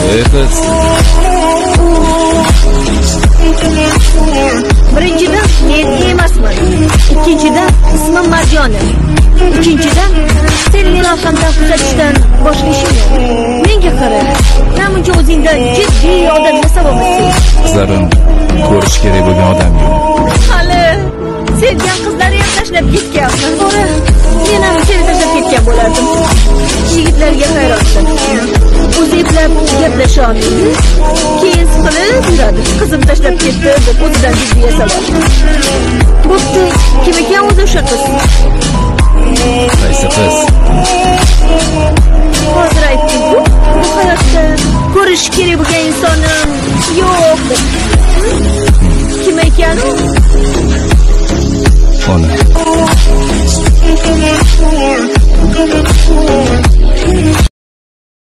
qiz. Birinchidan men emasman. Ikkinchidan ismim Marjona. Uchinchidan sening orqamdan kuzatishdan boshqa ishim yo'q. Menga qara. Namuncha o'zingdan jiddiy odamga sababsiz. Qizlarim ko'rish kerak bo'lgan odam yo'q. Hali sevgan qizlari ham tashlab ketganman. Bora, men ham seni tashlab ketgan bo'lardim. Yigitlarga hayronman. O'zi eplab gaplasha olmaydi. Keyin siqilib yuradi. Qizim tashlab ketdi deb o'zidan jiddiy yasab. Bo'pti, kim ekan o'zi o'sha qiz? Qaysi qiz? Hozir aytding-ku, bu hayotda ko'rish kerak bo'lgan insonim yo'q. Kim ekan u? Ona.